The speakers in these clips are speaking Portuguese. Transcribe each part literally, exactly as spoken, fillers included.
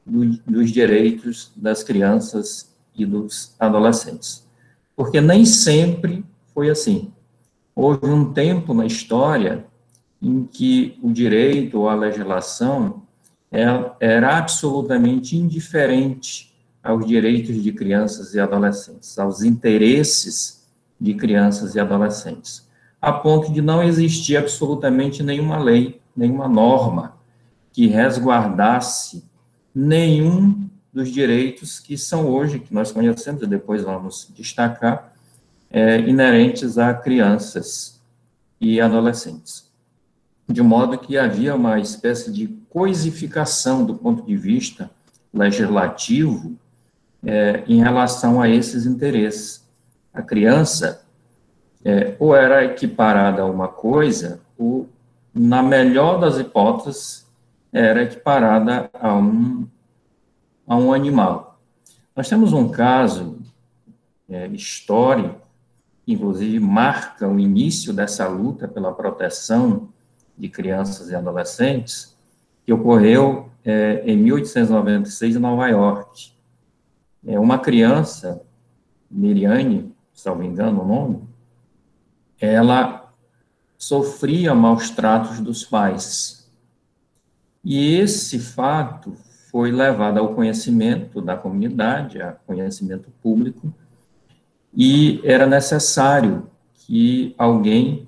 do, dos direitos das crianças e dos adolescentes. Porque nem sempre foi assim. Houve um tempo na história em que o direito ou a legislação era, era absolutamente indiferente aos direitos de crianças e adolescentes, aos interesses de crianças e adolescentes, a ponto de não existir absolutamente nenhuma lei, nenhuma norma que resguardasse nenhum dos direitos que são hoje, que nós conhecemos, e depois vamos destacar, é, inerentes a crianças e adolescentes. De modo que havia uma espécie de coisificação do ponto de vista legislativo é, em relação a esses interesses. A criança é, ou era equiparada a uma coisa, ou, na melhor das hipóteses, era equiparada a um, a um animal. Nós temos um caso é, histórico, que inclusive marca o início dessa luta pela proteção de crianças e adolescentes, que ocorreu é, em mil oitocentos e noventa e seis em Nova York. É, uma criança, Miriane, se não me engano o nome, ela sofria maus tratos dos pais. E esse fato foi levado ao conhecimento da comunidade, ao conhecimento público, e era necessário que alguém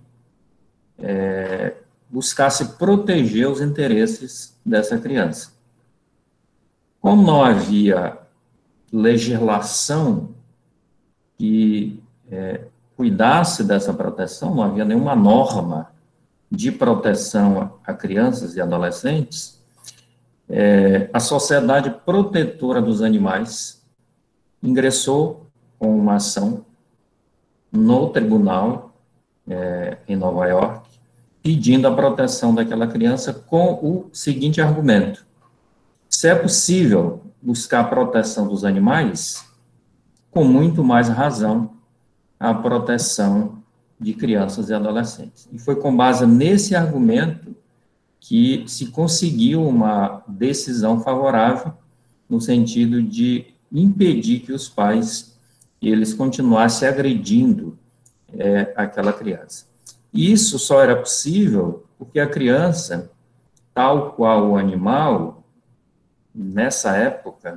é, buscasse proteger os interesses dessa criança. Como não havia legislação que é, cuidasse dessa proteção, não havia nenhuma norma de proteção a crianças e adolescentes, é, a Sociedade Protetora dos Animais ingressou com uma ação no tribunal é, em Nova York, pedindo a proteção daquela criança com o seguinte argumento: se é possível buscar a proteção dos animais, com muito mais razão a proteção de crianças e adolescentes. E foi com base nesse argumento que se conseguiu uma decisão favorável no sentido de impedir que os pais eles continuassem agredindo é, aquela criança. E isso só era possível porque a criança, tal qual o animal, nessa época,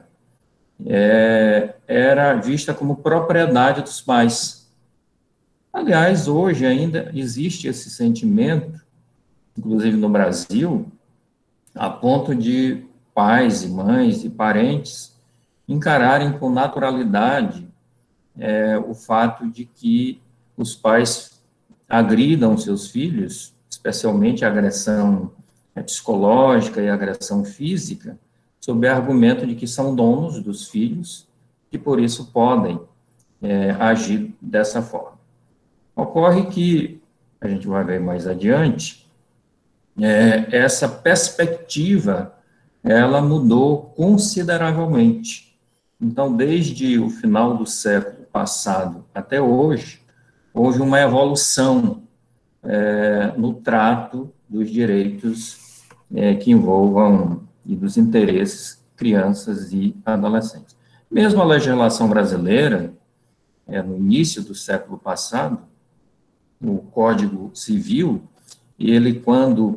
é, era vista como propriedade dos pais. Aliás, hoje ainda existe esse sentimento, inclusive no Brasil, a ponto de pais e mães e parentes encararem com naturalidade é, o fato de que os pais agridam seus filhos, especialmente a agressão psicológica e a agressão física, sob o argumento de que são donos dos filhos e, por isso, podem é, agir dessa forma. Ocorre que, a gente vai ver mais adiante, é, essa perspectiva, ela mudou consideravelmente. Então, desde o final do século passado até hoje, houve uma evolução é, no trato dos direitos é, que envolvam e dos interesses crianças e adolescentes. Mesmo a legislação brasileira, é, no início do século passado, o Código Civil, ele, quando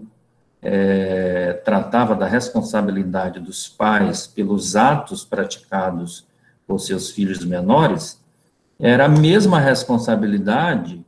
é, tratava da responsabilidade dos pais pelos atos praticados por seus filhos menores, era a mesma responsabilidade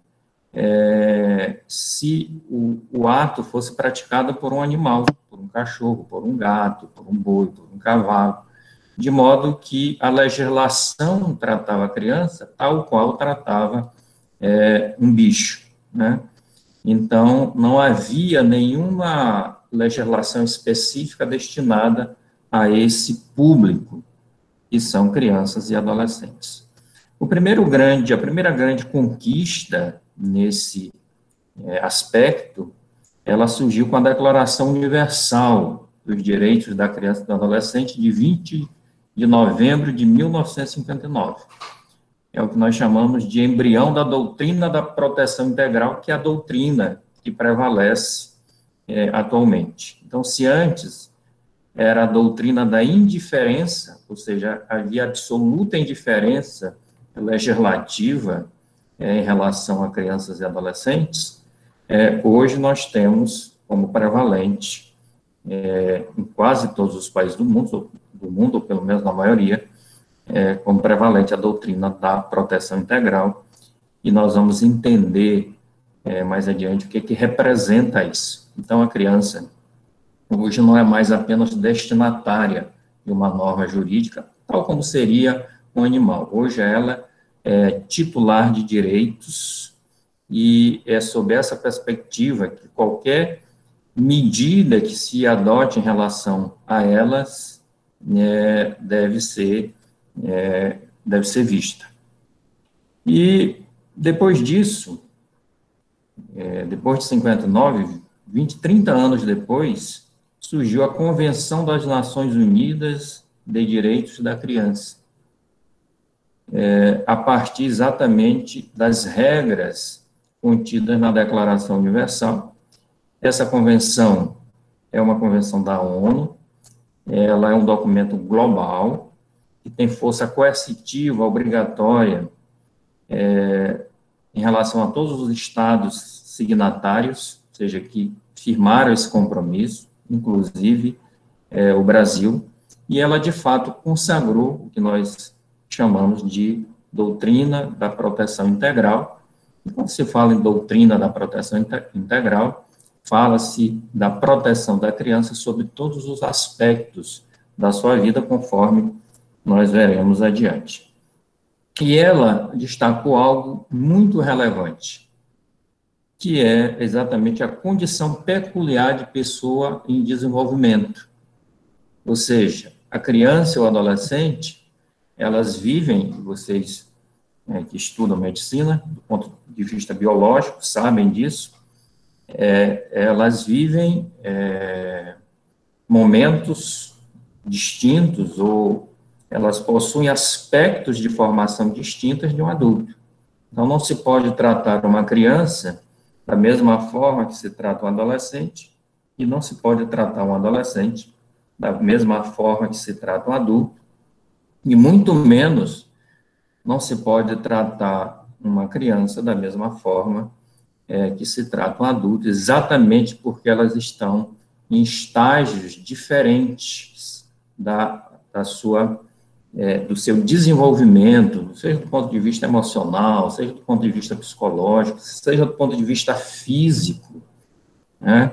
é, se o, o ato fosse praticado por um animal, por um cachorro, por um gato, por um boi, por um cavalo, de modo que a legislação tratava a criança tal qual tratava é, um bicho, né? Então, não havia nenhuma legislação específica destinada a esse público, que são crianças e adolescentes. O primeiro grande, a primeira grande conquista nesse é, aspecto, ela surgiu com a Declaração Universal dos Direitos da Criança e do Adolescente, de vinte de novembro de mil novecentos e cinquenta e nove. É o que nós chamamos de embrião da doutrina da proteção integral, que é a doutrina que prevalece é, atualmente. Então, se antes era a doutrina da indiferença, ou seja, havia absoluta indiferença legislativa é, em relação a crianças e adolescentes. É, hoje nós temos como prevalente, é, em quase todos os países do mundo, do mundo, ou pelo menos na maioria, é, como prevalente a doutrina da proteção integral, e nós vamos entender é, mais adiante o que, que representa isso. Então, a criança hoje não é mais apenas destinatária de uma norma jurídica, tal como seria um animal. Hoje ela é titular de direitos, e é sob essa perspectiva que qualquer medida que se adote em relação a elas é, deve ser, é, deve ser vista. E depois disso, é, depois de cinquenta e nove, vinte, trinta anos depois, surgiu a Convenção das Nações Unidas de Direitos da Criança, é, a partir exatamente das regras contidas na Declaração Universal. Essa convenção é uma convenção da ONU, ela é um documento global, que tem força coercitiva, obrigatória, é, em relação a todos os estados signatários, ou seja, que firmaram esse compromisso, inclusive é, o Brasil, e ela, de fato, consagrou o que nós chamamos de doutrina da proteção integral. E quando se fala em doutrina da proteção integral, fala-se da proteção da criança sobre todos os aspectos da sua vida, conforme nós veremos adiante. E ela destacou algo muito relevante, que é exatamente a condição peculiar de pessoa em desenvolvimento. Ou seja, a criança ou o adolescente, elas vivem, vocês é, que estudam medicina, do ponto de vista biológico, sabem disso, é, elas vivem é, momentos distintos, ou elas possuem aspectos de formação distintas de um adulto. Então, não se pode tratar uma criança da mesma forma que se trata um adolescente, e não se pode tratar um adolescente da mesma forma que se trata um adulto, e muito menos não se pode tratar uma criança da mesma forma é, que se trata um adulto, exatamente porque elas estão em estágios diferentes da, da sua, é, do seu desenvolvimento, seja do ponto de vista emocional, seja do ponto de vista psicológico, seja do ponto de vista físico, né?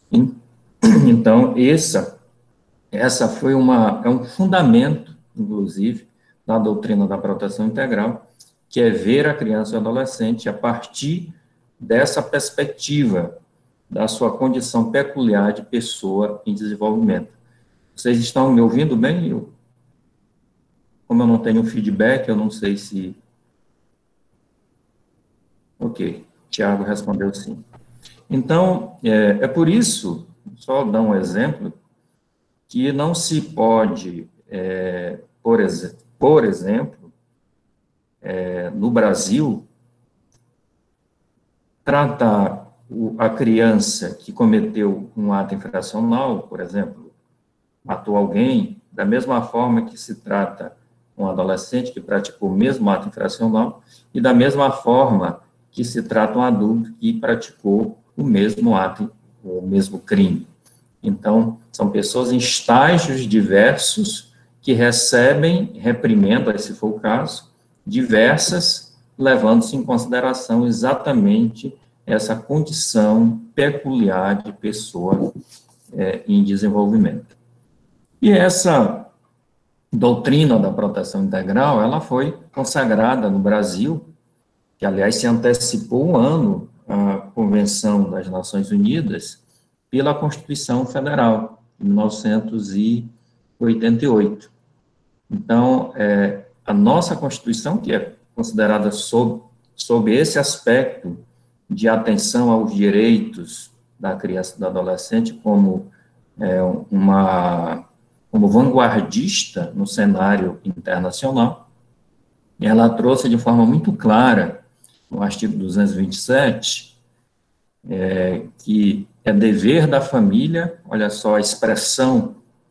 Então, essa, essa foi uma, é um fundamento, inclusive, da doutrina da proteção integral, que é ver a criança e o adolescente a partir dessa perspectiva da sua condição peculiar de pessoa em desenvolvimento. Vocês estão me ouvindo bem? Eu, como eu não tenho feedback, eu não sei se... Ok, Tiago respondeu sim. Então, é, é por isso, só dar um exemplo, que não se pode, é, por, ex por exemplo, é, no Brasil, tratar o, a criança que cometeu um ato infracional, por exemplo, matou alguém, da mesma forma que se trata um adolescente que praticou o mesmo ato infracional, e da mesma forma que se trata um adulto que praticou o mesmo ato, o mesmo crime. Então, são pessoas em estágios diversos que recebem reprimendas, se for o caso, diversas, levando-se em consideração exatamente essa condição peculiar de pessoa é, em desenvolvimento. E essa doutrina da proteção integral, ela foi consagrada no Brasil, que, aliás, se antecipou um ano à Convenção das Nações Unidas, pela Constituição Federal, de mil novecentos e oitenta e oito. Então, é, a nossa Constituição, que é considerada sob, sob esse aspecto de atenção aos direitos da criança e do adolescente, como é, uma como vanguardista no cenário internacional, ela trouxe de forma muito clara, no artigo duzentos e vinte e sete, é, que é dever da família, olha só a expressão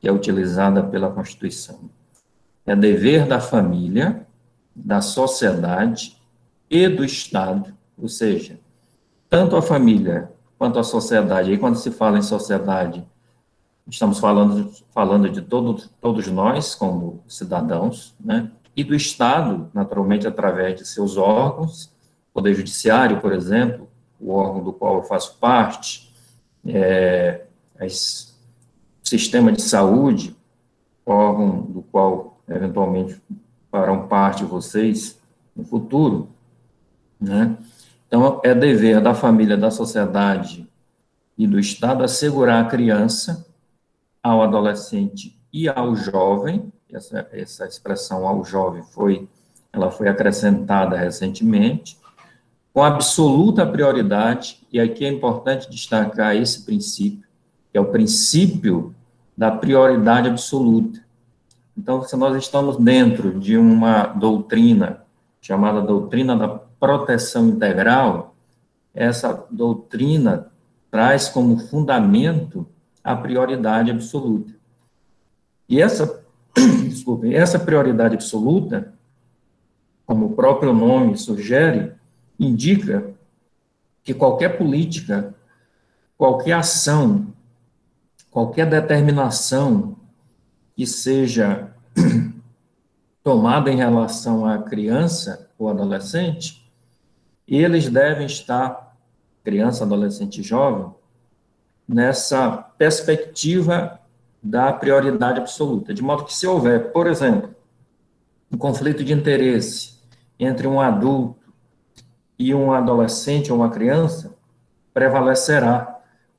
que é utilizada pela Constituição. É dever da família, da sociedade e do Estado, ou seja, tanto a família quanto a sociedade, e quando se fala em sociedade, estamos falando, falando de todo, todos nós, como cidadãos, né, e do Estado, naturalmente, através de seus órgãos, Poder Judiciário, por exemplo, o órgão do qual eu faço parte, é, as, sistema de saúde, órgão do qual, eventualmente, farão parte vocês no futuro, né? Então, é dever da família, da sociedade e do Estado assegurar a criança, ao adolescente e ao jovem, essa, essa expressão ao jovem foi, ela foi acrescentada recentemente, com absoluta prioridade, e aqui é importante destacar esse princípio, que é o princípio da prioridade absoluta. Então, se nós estamos dentro de uma doutrina, chamada doutrina da proteção integral, essa doutrina traz como fundamento a prioridade absoluta. E essa, desculpe, essa prioridade absoluta, como o próprio nome sugere, indica que qualquer política, qualquer ação, qualquer determinação que seja tomada em relação à criança ou adolescente, eles devem estar, criança, adolescente e jovem, nessa perspectiva da prioridade absoluta, de modo que se houver, por exemplo, um conflito de interesse entre um adulto e um adolescente ou uma criança, prevalecerá,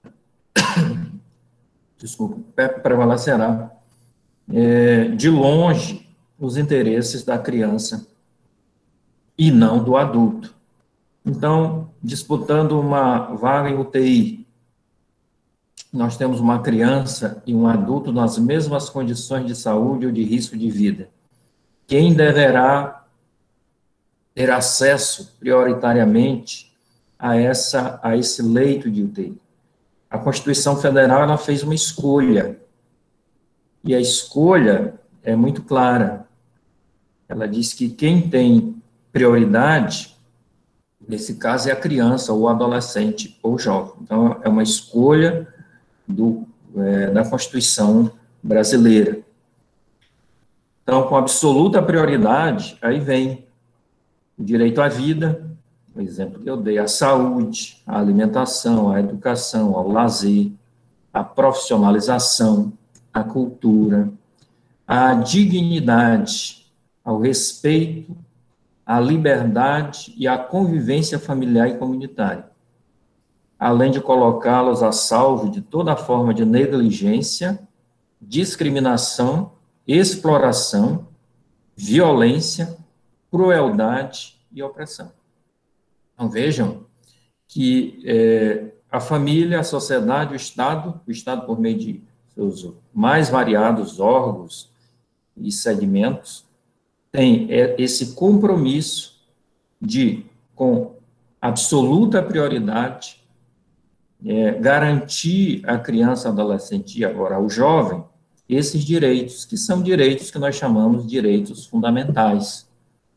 desculpa, prevalecerá é, de longe os interesses da criança e não do adulto. Então, disputando uma vaga em U T I, nós temos uma criança e um adulto nas mesmas condições de saúde ou de risco de vida. Quem deverá ter acesso prioritariamente a, essa, a esse leito de U T I? A Constituição Federal ela fez uma escolha, e a escolha é muito clara. Ela diz que quem tem prioridade, nesse caso, é a criança, ou adolescente, ou jovem. Então, é uma escolha do, é, da Constituição brasileira. Então, com absoluta prioridade, aí vem o direito à vida, o exemplo que eu dei, a saúde, a alimentação, a educação, ao lazer, a profissionalização, a cultura, a dignidade, ao respeito, à liberdade e à convivência familiar e comunitária, além de colocá-los a salvo de toda forma de negligência, discriminação, exploração, violência, crueldade e opressão. Então, vejam que é, a família, a sociedade, o Estado, o Estado por meio de seus mais variados órgãos e segmentos, tem esse compromisso de, com absoluta prioridade, é, garantir à criança, adolescente e agora ao jovem, esses direitos, que são direitos que nós chamamos de direitos fundamentais.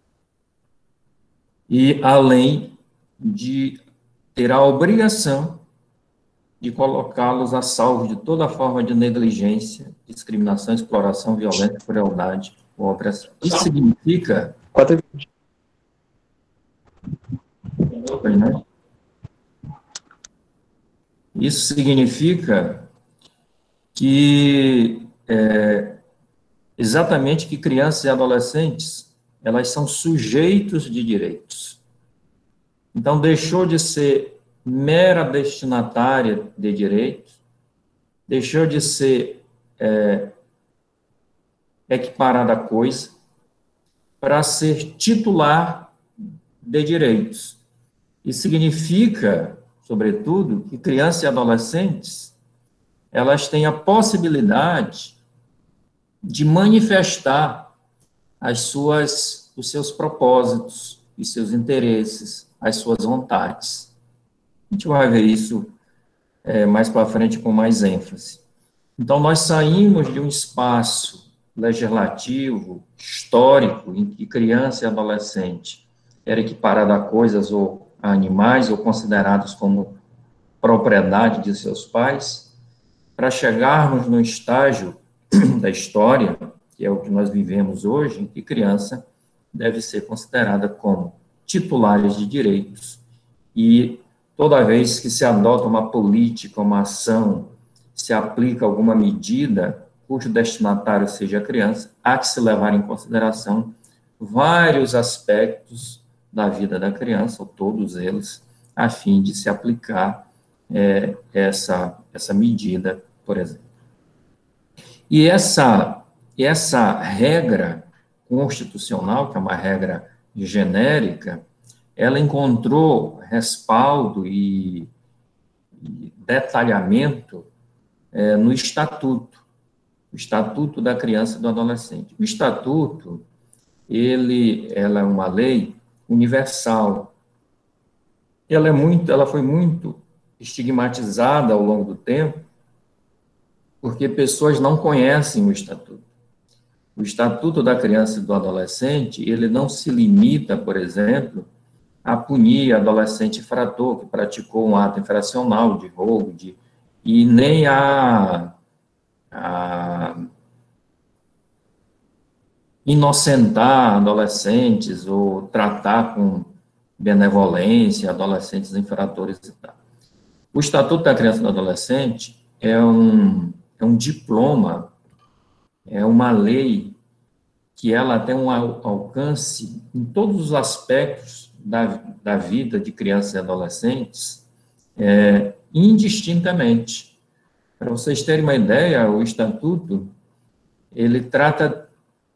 E além de ter a obrigação de colocá-los a salvo de toda forma de negligência, discriminação, exploração, violência, crueldade ou opressão. Isso significa... quatro Isso significa que é, exatamente que crianças e adolescentes, elas são sujeitos de direitos. Então, deixou de ser mera destinatária de direitos, deixou de ser é, equiparada a coisa, para ser titular de direitos. Isso significa, sobretudo, que crianças e adolescentes, elas têm a possibilidade de manifestar as suas, os seus propósitos, os seus interesses, as suas vontades. A gente vai ver isso é, mais para frente com mais ênfase. Então, nós saímos de um espaço legislativo, histórico, em que criança e adolescente era equiparada a coisas ou a animais, ou considerados como propriedade de seus pais, para chegarmos no estágio da história, que é o que nós vivemos hoje, em que criança deve ser considerada como titulares de direitos, e toda vez que se adota uma política, uma ação, se aplica alguma medida cujo destinatário seja a criança, há que se levar em consideração vários aspectos da vida da criança, ou todos eles, a fim de se aplicar é, essa, essa medida, por exemplo. E essa, essa regra constitucional, que é uma regra genérica, ela encontrou respaldo e, e detalhamento é, no Estatuto, o Estatuto da Criança e do Adolescente. O Estatuto, ele, ela é uma lei universal. Ela, é muito, ela foi muito estigmatizada ao longo do tempo, porque pessoas não conhecem o Estatuto. O Estatuto da Criança e do Adolescente, ele não se limita, por exemplo, a punir adolescente infrator que praticou um ato infracional de roubo, de, e nem a, a inocentar adolescentes ou tratar com benevolência adolescentes infratores e tal. O Estatuto da Criança e do Adolescente é um, é um diploma, é uma lei que ela tem um alcance em todos os aspectos da, da vida de crianças e adolescentes, é, indistintamente. Para vocês terem uma ideia, o Estatuto, ele trata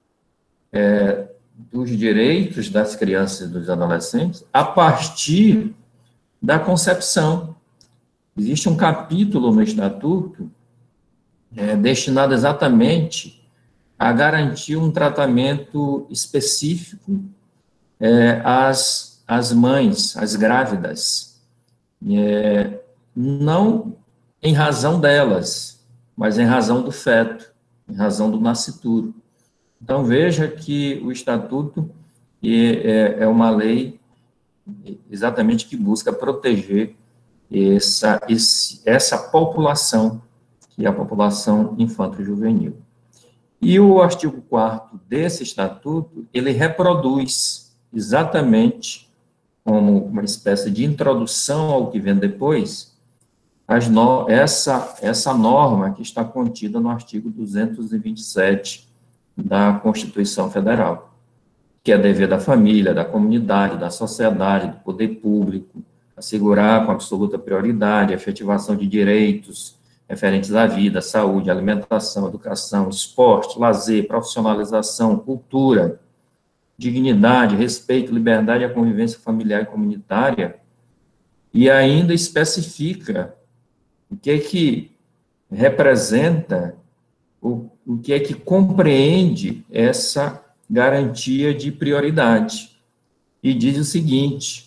é, dos direitos das crianças e dos adolescentes a partir da concepção. Existe um capítulo no Estatuto é, destinado exatamente a garantir um tratamento específico é, às, às mães, às grávidas, é, não em razão delas, mas em razão do feto, em razão do nascituro. Então, veja que o Estatuto é, é uma lei exatamente que busca proteger essa, esse, essa população, que é a população infanto-juvenil. E o artigo quarto desse estatuto, ele reproduz exatamente como uma espécie de introdução ao que vem depois, as no, essa, essa norma que está contida no artigo duzentos e vinte e sete da Constituição Federal, que é dever da família, da comunidade, da sociedade, do poder público, assegurar com absoluta prioridade a efetivação de direitos referentes à vida, saúde, alimentação, educação, esporte, lazer, profissionalização, cultura, dignidade, respeito, liberdade e a convivência familiar e comunitária, e ainda especifica o que é que representa, o, o que é que compreende essa garantia de prioridade. E diz o seguinte: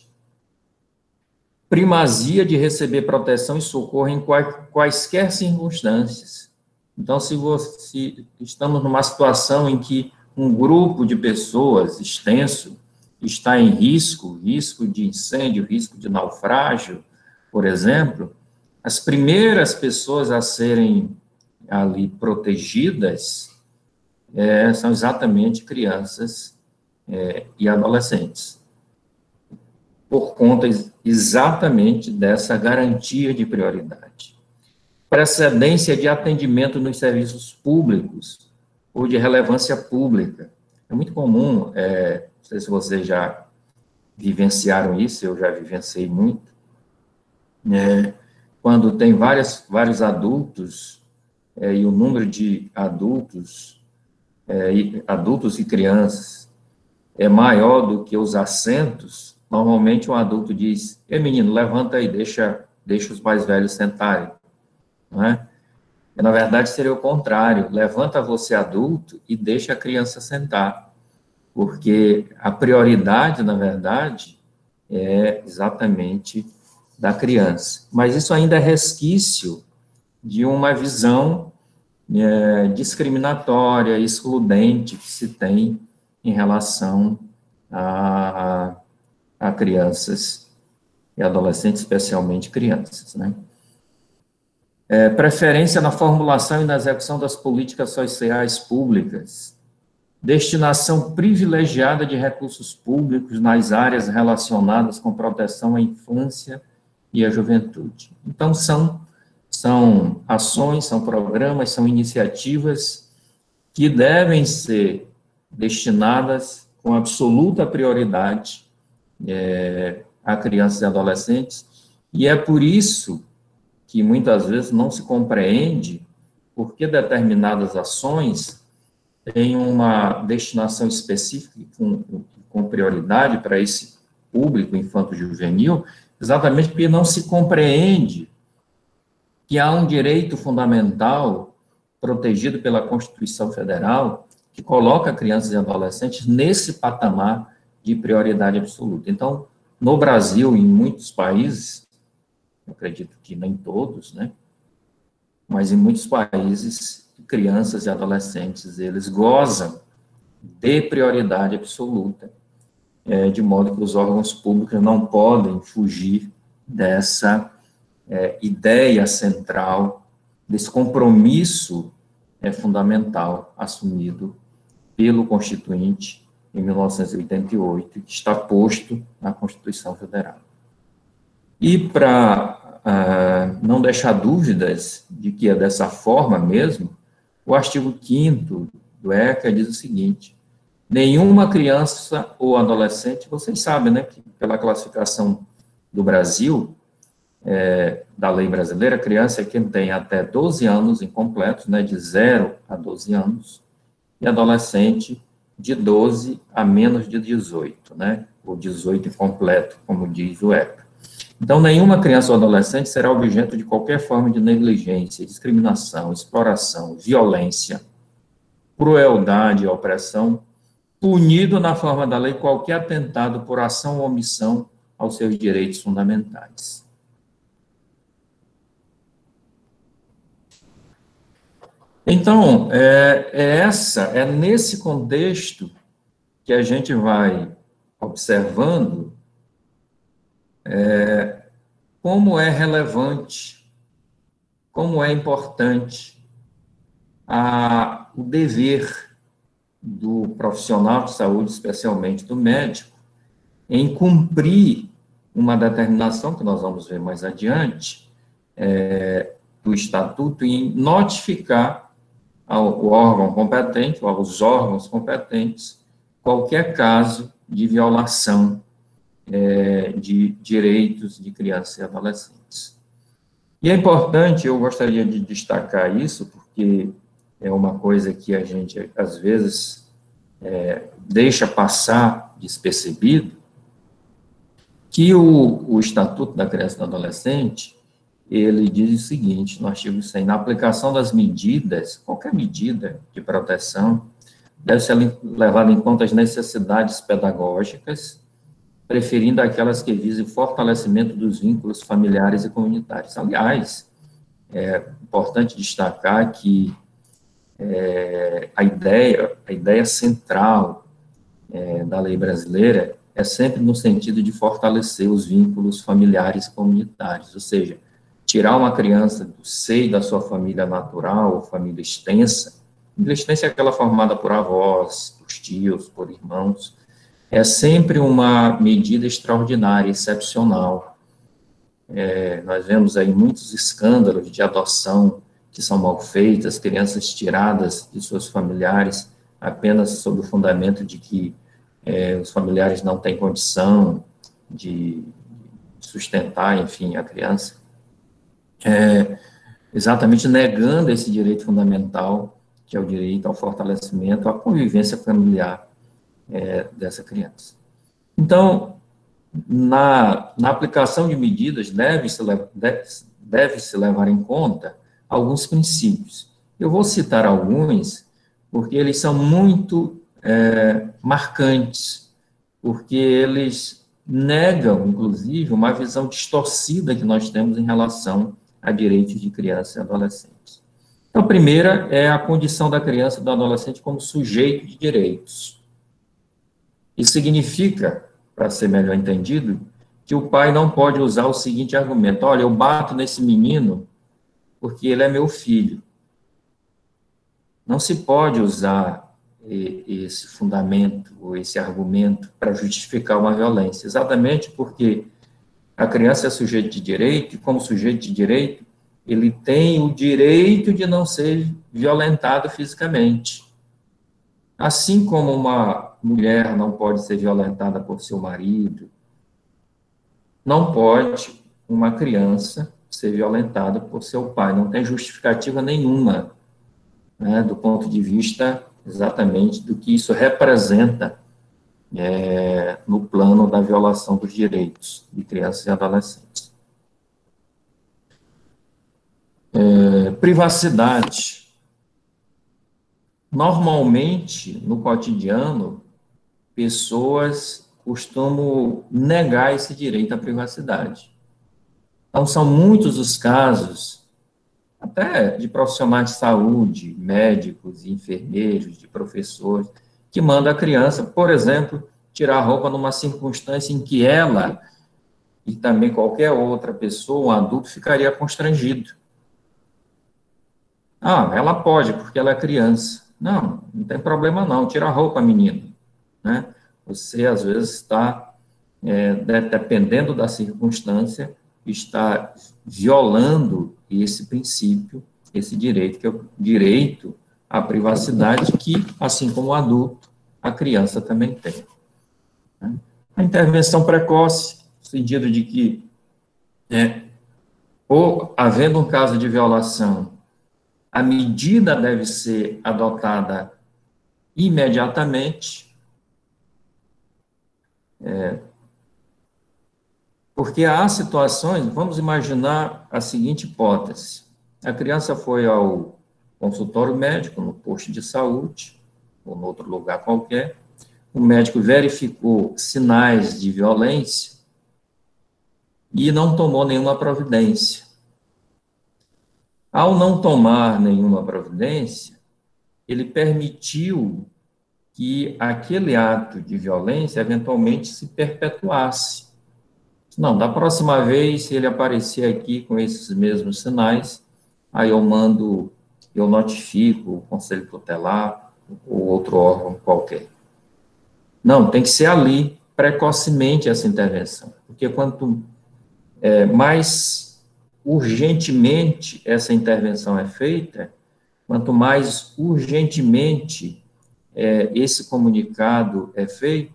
primazia de receber proteção e socorro em quaisquer circunstâncias. Então, se, você, se estamos numa situação em que um grupo de pessoas extenso está em risco, risco de incêndio, risco de naufrágio, por exemplo, as primeiras pessoas a serem ali protegidas é, são exatamente crianças é, e adolescentes, por conta exatamente dessa garantia de prioridade. Precedência de atendimento nos serviços públicos ou de relevância pública. É muito comum, é, não sei se vocês já vivenciaram isso, eu já vivenciei muito, é, quando tem várias, vários adultos, é, e o número de adultos, é, e, adultos e crianças é maior do que os assentos, normalmente um adulto diz: "Ei, menino, levanta aí, deixa, deixa os mais velhos sentarem", não é? E, na verdade, seria o contrário: levanta você, adulto, e deixa a criança sentar, porque a prioridade, na verdade, é exatamente da criança. Mas isso ainda é resquício de uma visão é, discriminatória, excludente que se tem em relação a, a crianças e adolescentes, especialmente crianças, né? É, preferência na formulação e na execução das políticas sociais públicas, destinação privilegiada de recursos públicos nas áreas relacionadas com proteção à infância e à juventude. Então, são, são ações, são programas, são iniciativas que devem ser destinadas com absoluta prioridade é, a crianças e adolescentes, e é por isso que muitas vezes não se compreende por que determinadas ações têm uma destinação específica com, com prioridade para esse público infanto-juvenil, exatamente porque não se compreende que há um direito fundamental protegido pela Constituição Federal que coloca crianças e adolescentes nesse patamar de prioridade absoluta. Então, no Brasil e em muitos países, eu acredito que nem todos, né? Mas em muitos países, crianças e adolescentes, eles gozam de prioridade absoluta, é, de modo que os órgãos públicos não podem fugir dessa é, ideia central, desse compromisso é, fundamental assumido pelo Constituinte em mil novecentos e oitenta e oito, que está posto na Constituição Federal. E para uh, não deixar dúvidas de que é dessa forma mesmo, o artigo quinto do ECA diz o seguinte: nenhuma criança ou adolescente, vocês sabem, né, que pela classificação do Brasil, é, da lei brasileira, criança é quem tem até doze anos incompletos, né, de zero a doze anos, e adolescente de doze a menos de dezoito, né, ou dezoito incompleto, como diz o ECA. Então, nenhuma criança ou adolescente será objeto de qualquer forma de negligência, discriminação, exploração, violência, crueldade e opressão, punido na forma da lei qualquer atentado por ação ou omissão aos seus direitos fundamentais. Então, é, é essa, é nesse contexto que a gente vai observando É, como é relevante, como é importante a, o dever do profissional de saúde, especialmente do médico, em cumprir uma determinação, que nós vamos ver mais adiante, é, do Estatuto, em notificar ao, o órgão competente, ou aos órgãos competentes, qualquer caso de violação É, de direitos de crianças e adolescentes. E é importante, eu gostaria de destacar isso, porque é uma coisa que a gente, às vezes, é, deixa passar despercebido, que o, o Estatuto da Criança e do Adolescente, ele diz o seguinte, no artigo cem, na aplicação das medidas, qualquer medida de proteção, deve ser levada em conta as necessidades pedagógicas, preferindo aquelas que visem o fortalecimento dos vínculos familiares e comunitários. Aliás, é importante destacar que é, a ideia, a ideia central é, da lei brasileira é sempre no sentido de fortalecer os vínculos familiares e comunitários, ou seja, tirar uma criança do seio da sua família natural ou família extensa. Família extensa é aquela formada por avós, por tios, por irmãos. É sempre uma medida extraordinária, excepcional. É, nós vemos aí muitos escândalos de adoção que são mal feitas, crianças tiradas de seus familiares apenas sob o fundamento de que é, os familiares não têm condição de sustentar, enfim, a criança. É, exatamente negando esse direito fundamental, que é o direito ao fortalecimento, à convivência familiar É, dessa criança. Então, na, na aplicação de medidas, deve-se deve, deve -se levar em conta alguns princípios. Eu vou citar alguns, porque eles são muito é, marcantes, porque eles negam, inclusive, uma visão distorcida que nós temos em relação a direitos de crianças e adolescentes. Então, a primeira é a condição da criança e do adolescente como sujeito de direitos. Isso significa, para ser melhor entendido, que o pai não pode usar o seguinte argumento: olha, eu bato nesse menino porque ele é meu filho. Não se pode usar esse fundamento, ou esse argumento, para justificar uma violência, exatamente porque a criança é sujeito de direito, e como sujeito de direito, ele tem o direito de não ser violentado fisicamente. Assim como uma mulher não pode ser violentada por seu marido, não pode uma criança ser violentada por seu pai. Não tem justificativa nenhuma, né, do ponto de vista exatamente do que isso representa é, no plano da violação dos direitos de crianças e adolescentes. É, privacidade. Normalmente, no cotidiano, pessoas costumam negar esse direito à privacidade. Então, são muitos os casos, até de profissionais de saúde, médicos, enfermeiros, de professores, que mandam a criança, por exemplo, tirar a roupa numa circunstância em que ela, e também qualquer outra pessoa, um adulto, ficaria constrangido. Ah, ela pode, porque ela é criança. Não, não tem problema não, tira a roupa, menino. Né? Você, às vezes, está, é, dependendo da circunstância, está violando esse princípio, esse direito, que é o direito à privacidade, que, assim como o adulto, a criança também tem. Né? A intervenção precoce, no sentido de que, é, ou havendo um caso de violação, a medida deve ser adotada imediatamente, é, porque há situações, vamos imaginar a seguinte hipótese: a criança foi ao consultório médico, no posto de saúde, ou em outro lugar qualquer, o médico verificou sinais de violência e não tomou nenhuma providência. Ao não tomar nenhuma providência, ele permitiu que aquele ato de violência eventualmente se perpetuasse. Não, da próxima vez, se ele aparecer aqui com esses mesmos sinais, aí eu mando, eu notifico o Conselho Tutelar ou outro órgão qualquer. Não, tem que ser ali, precocemente, essa intervenção, porque quanto é, mais urgentemente essa intervenção é feita, quanto mais urgentemente é, esse comunicado é feito,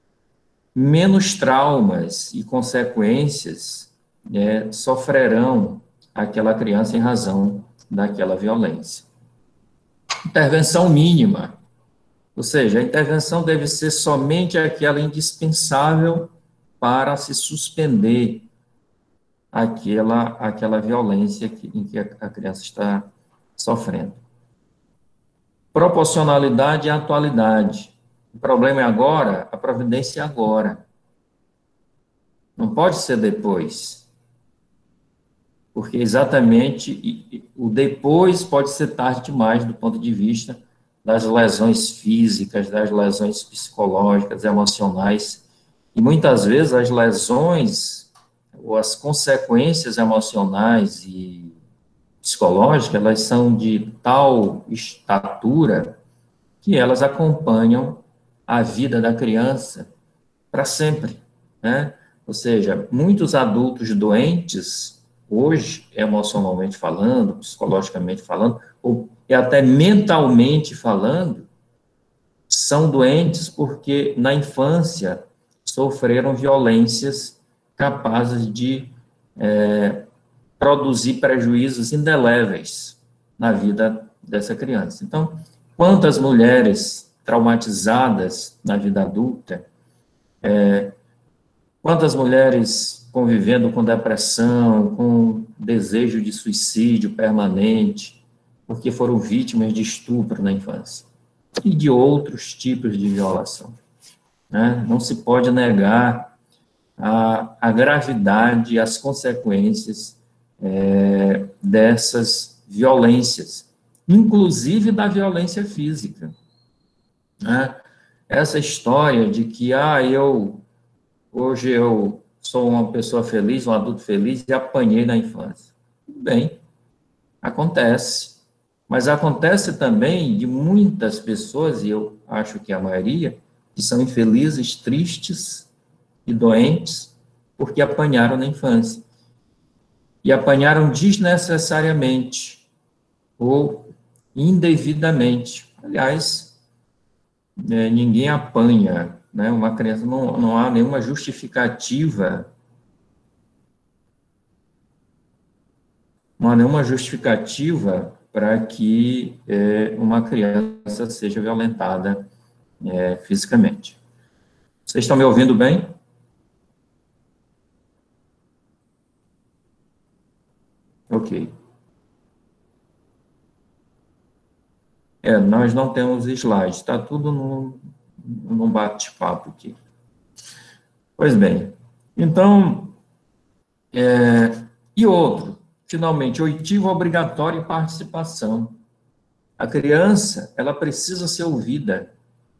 menos traumas e consequências é, sofrerão aquela criança em razão daquela violência. Intervenção mínima, ou seja, a intervenção deve ser somente aquela indispensável para se suspender aquela, aquela violência que, em que a, a criança está sofrendo. Proporcionalidade e atualidade. O problema é agora, a providência é agora. Não pode ser depois. Porque exatamente o depois pode ser tarde demais do ponto de vista das lesões físicas, das lesões psicológicas, emocionais. E muitas vezes as lesões ou as consequências emocionais e psicológicas, elas são de tal estatura que elas acompanham a vida da criança para sempre, né? Ou seja, muitos adultos doentes, hoje, emocionalmente falando, psicologicamente falando, ou e até mentalmente falando, são doentes porque, na infância, sofreram violências capazes de é, produzir prejuízos indeléveis na vida dessa criança. Então, quantas mulheres traumatizadas na vida adulta, é, quantas mulheres convivendo com depressão, com desejo de suicídio permanente, porque foram vítimas de estupro na infância, e de outros tipos de violação. Né? Não se pode negar a, a gravidade e as consequências é, dessas violências inclusive da violência física, né? Essa história de que, ah, eu, hoje eu sou uma pessoa feliz, um adulto feliz, e apanhei na infância. Tudo bem, acontece. Mas acontece também de muitas pessoas, e eu acho que a maioria, que são infelizes, tristes e doentes, porque apanharam na infância. E apanharam desnecessariamente, ou indevidamente. Aliás, é, ninguém apanha, né? Uma criança, não, não há nenhuma justificativa, não há nenhuma justificativa para que é, uma criança seja violentada é, fisicamente. Vocês estão me ouvindo bem? Ok. É, nós não temos slides, está tudo num, num bate-papo aqui. Pois bem, então, é, e outro, finalmente, oitivo obrigatório e participação. A criança, ela precisa ser ouvida,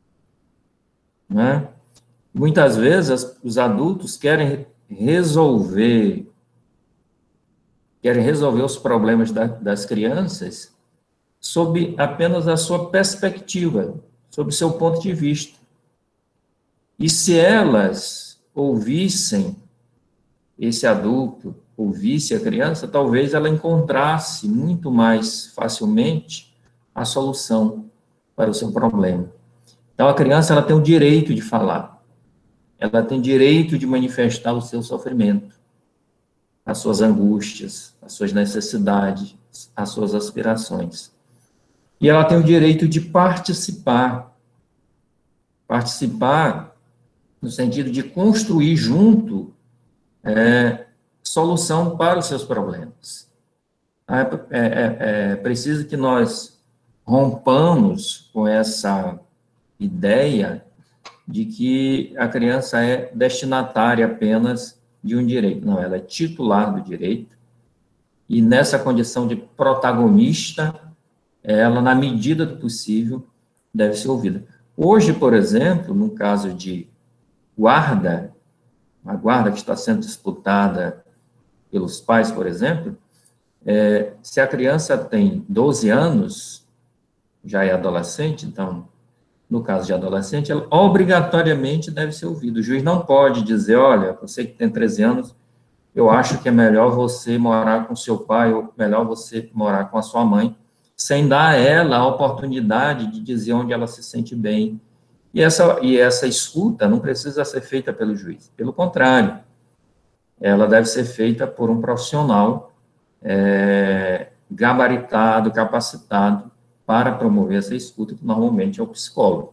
né? Muitas vezes, os adultos querem resolver, querem resolver os problemas da, das crianças sob apenas a sua perspectiva, sob o seu ponto de vista. E se elas ouvissem esse adulto, ouvisse a criança, talvez ela encontrasse muito mais facilmente a solução para o seu problema. Então, a criança, ela tem o direito de falar, ela tem direito de manifestar o seu sofrimento, as suas angústias, as suas necessidades, as suas aspirações. E ela tem o direito de participar, participar no sentido de construir junto é, solução para os seus problemas. É, é, é preciso que nós rompamos com essa ideia de que a criança é destinatária apenas de um direito. Não, ela é titular do direito, e nessa condição de protagonista, ela, na medida do possível, deve ser ouvida. Hoje, por exemplo, no caso de guarda, a guarda que está sendo disputada pelos pais, por exemplo, é, se a criança tem doze anos, já é adolescente, então, no caso de adolescente, ela obrigatoriamente deve ser ouvida. O juiz não pode dizer, olha, você que tem treze anos, eu acho que é melhor você morar com seu pai, ou melhor você morar com a sua mãe, sem dar a ela a oportunidade de dizer onde ela se sente bem. E essa, e essa escuta não precisa ser feita pelo juiz. Pelo contrário, ela deve ser feita por um profissional é, gabaritado, capacitado para promover essa escuta, que normalmente é o psicólogo.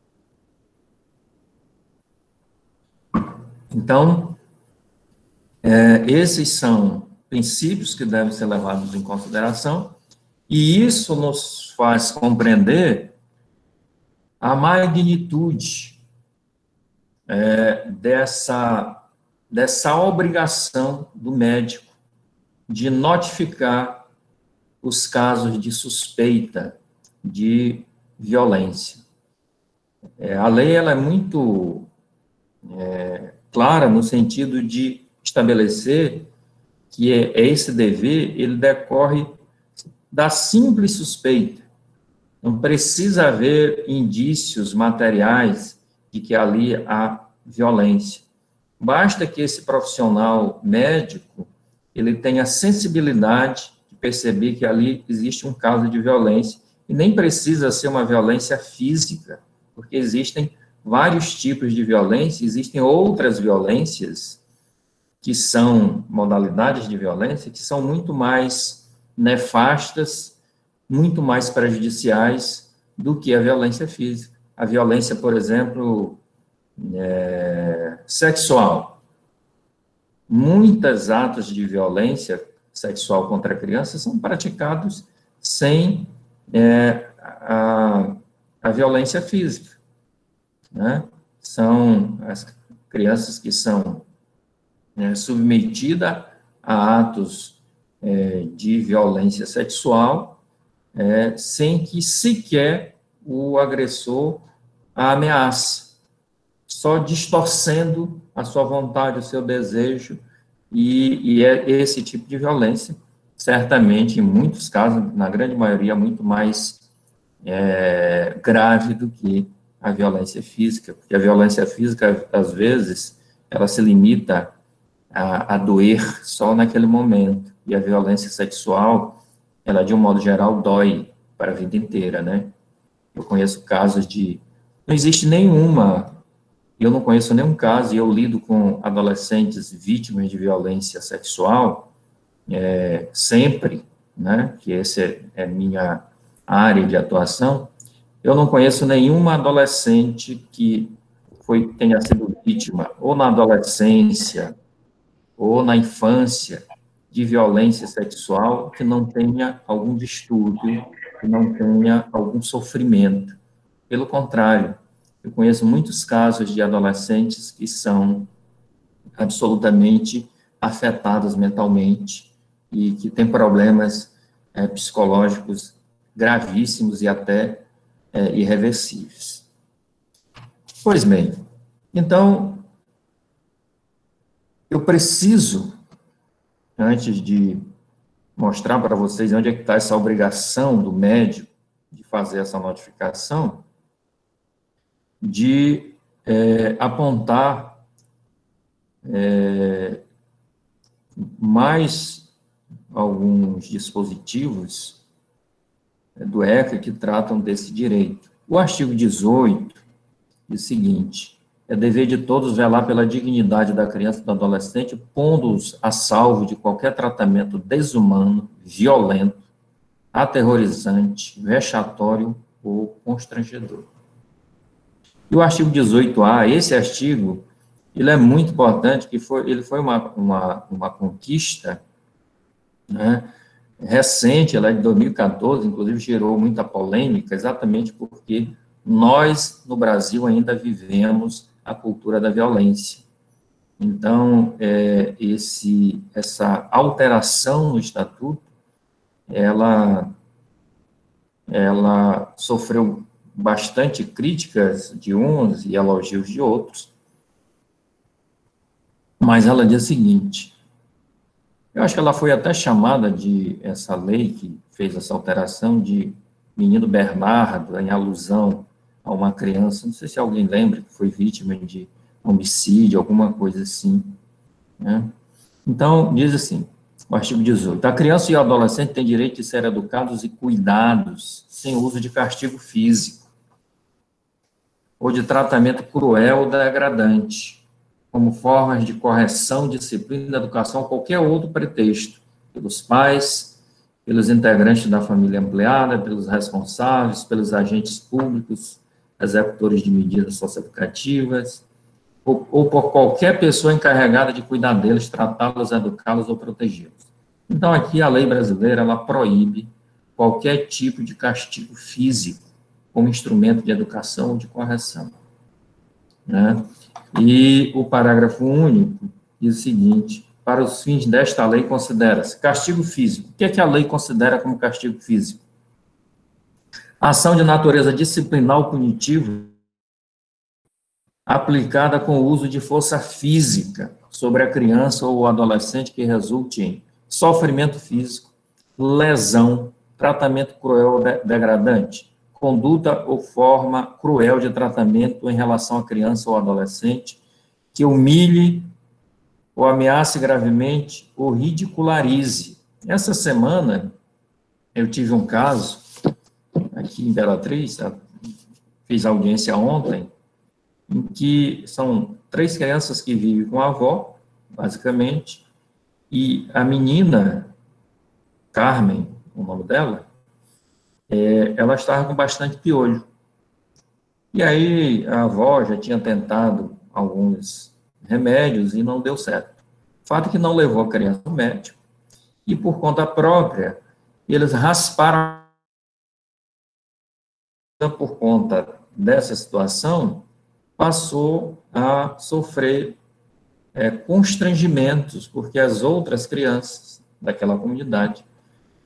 Então, é, esses são princípios que devem ser levados em consideração, e isso nos faz compreender a magnitude é, dessa, dessa obrigação do médico de notificar os casos de suspeita de violência. É, a lei ela é muito é, clara no sentido de estabelecer que é, esse dever ele decorre da simples suspeita. Não precisa haver indícios materiais de que ali há violência. Basta que esse profissional médico ele tenha sensibilidade de perceber que ali existe um caso de violência, e nem precisa ser uma violência física, porque existem vários tipos de violência, existem outras violências que são modalidades de violência que são muito mais nefastas, muito mais prejudiciais do que a violência física. A violência, por exemplo, é, sexual. Muitos atos de violência sexual contra a criança são praticados sem é, a, a violência física, né? São as crianças que são é, submetidas a atos é, de violência sexual é, sem que sequer o agressor a ameace, só distorcendo a sua vontade, o seu desejo, e, e é esse tipo de violência, certamente, em muitos casos, na grande maioria, muito mais é, grave do que a violência física, porque a violência física, às vezes, ela se limita a, a doer só naquele momento, e a violência sexual, ela, de um modo geral, dói para a vida inteira, né? Eu conheço casos de... Não existe nenhuma... Eu não conheço nenhum caso, e eu lido com adolescentes vítimas de violência sexual, é, sempre, né, que essa é, é minha área de atuação, eu não conheço nenhuma adolescente que foi, tenha sido vítima, ou na adolescência, ou na infância, de violência sexual, que não tenha algum distúrbio, que não tenha algum sofrimento. Pelo contrário, eu conheço muitos casos de adolescentes que são absolutamente afetados mentalmente e que têm problemas é, psicológicos gravíssimos e até é, irreversíveis. Pois bem, então, eu preciso, antes de mostrar para vocês onde é que está essa obrigação do médico de fazer essa notificação, de é, apontar é, mais alguns dispositivos do ECA que tratam desse direito. O artigo dezoito diz o seguinte: é dever de todos velar pela dignidade da criança e do adolescente, pondo-os a salvo de qualquer tratamento desumano, violento, aterrorizante, vexatório ou constrangedor. E o artigo dezoito A, esse artigo, ele é muito importante, que foi, ele foi uma, uma, uma conquista, né, recente, ela é de dois mil e quatorze, inclusive gerou muita polêmica, exatamente porque nós, no Brasil, ainda vivemos a cultura da violência. Então, é, esse, essa alteração no estatuto, ela, ela sofreu bastante críticas de uns e elogios de outros, mas ela diz o seguinte: eu acho que ela foi até chamada de, essa lei que fez essa alteração, de Menino Bernardo, em alusão a uma criança, não sei se alguém lembra, que foi vítima de homicídio, alguma coisa assim, né? Então, diz assim, o artigo dezoito, a criança e o adolescente têm direito de ser educados e cuidados sem uso de castigo físico ou de tratamento cruel ou degradante, como formas de correção, disciplina, educação, ou qualquer outro pretexto, pelos pais, pelos integrantes da família ampliada, pelos responsáveis, pelos agentes públicos, executores de medidas socioeducativas, ou, ou por qualquer pessoa encarregada de cuidar deles, tratá-los, educá-los ou protegê-los. Então, aqui a lei brasileira, ela proíbe qualquer tipo de castigo físico como instrumento de educação ou de correção, né? E o parágrafo único diz o seguinte: para os fins desta lei, considera-se castigo físico. O que é que a lei considera como castigo físico? Ação de natureza disciplinar ou punitiva aplicada com o uso de força física sobre a criança ou o adolescente que resulte em sofrimento físico, lesão, tratamento cruel ou degradante, conduta ou forma cruel de tratamento em relação à criança ou adolescente, que humilhe ou ameace gravemente ou ridicularize. Essa semana, eu tive um caso, aqui em Imperatriz, fiz audiência ontem, em que são três crianças que vivem com a avó, basicamente, e a menina, Carmen, o nome dela, é, ela estava com bastante piolho. E aí a avó já tinha tentado alguns remédios e não deu certo. Fato que não levou a criança ao médico. E por conta própria, eles rasparam. Por conta dessa situação, passou a sofrer é, constrangimentos, porque as outras crianças daquela comunidade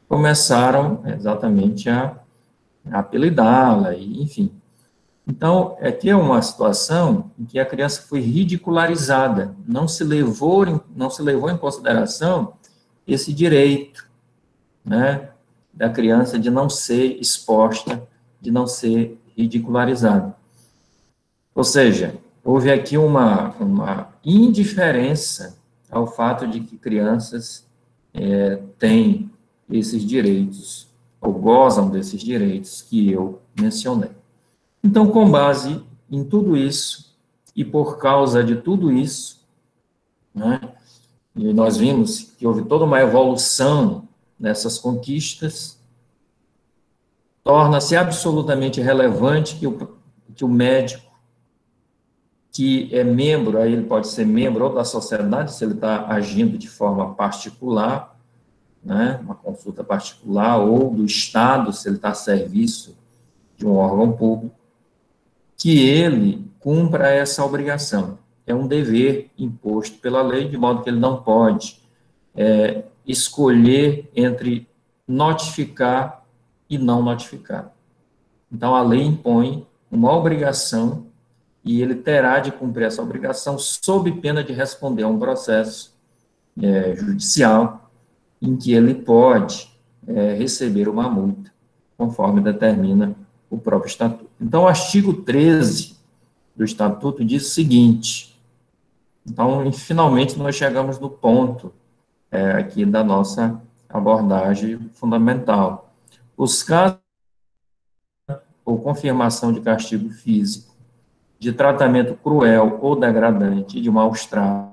começaram exatamente a, a apelidá-la, e, enfim. Então, aqui é uma situação em que a criança foi ridicularizada, não se levou, em- não se levou em consideração esse direito, né, da criança de não ser exposta, de não ser ridicularizada. Ou seja, houve aqui uma, uma indiferença ao fato de que crianças é, têm esses direitos, ou gozam desses direitos que eu mencionei. Então, com base em tudo isso, e por causa de tudo isso, né, e nós vimos que houve toda uma evolução nessas conquistas, torna-se absolutamente relevante que o, que o médico, que é membro, aí ele pode ser membro ou da sociedade, se ele está agindo de forma particular, né, uma consulta particular, ou do Estado, se ele está a serviço de um órgão público, que ele cumpra essa obrigação. É um dever imposto pela lei, de modo que ele não pode é, escolher entre notificar e não notificar. Então, a lei impõe uma obrigação e ele terá de cumprir essa obrigação sob pena de responder a um processo é, judicial em que ele pode é, receber uma multa, conforme determina o próprio Estatuto. Então, o artigo treze do Estatuto diz o seguinte, então, finalmente, nós chegamos no ponto é, aqui da nossa abordagem fundamental. Os casos ou confirmação de castigo físico, de tratamento cruel ou degradante, de maus-tratos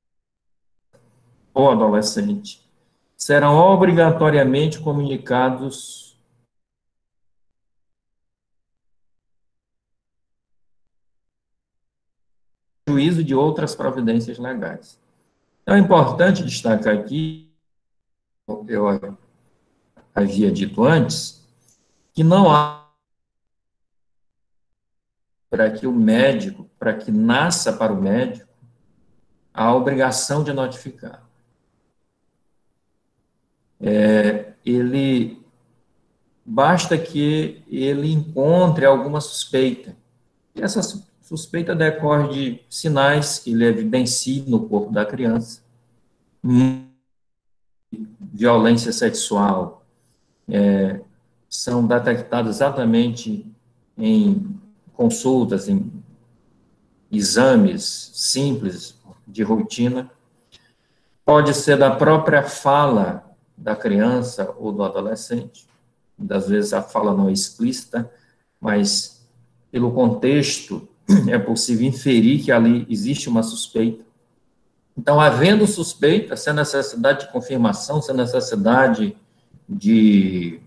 ou adolescente, serão obrigatoriamente comunicados ao juízo de outras providências legais. Então, é importante destacar aqui, eu havia dito antes, que não há para que o médico, para que nasça para o médico, a obrigação de notificar. É, ele, basta que ele encontre alguma suspeita. E essa suspeita decorre de sinais que ele evidencia no corpo da criança, violência sexual, é, são detectados exatamente em consultas, em exames simples de rotina, pode ser da própria fala da criança ou do adolescente, muitas vezes a fala não é explícita, mas pelo contexto é possível inferir que ali existe uma suspeita. Então, havendo suspeita, sem necessidade de confirmação, sem necessidade de,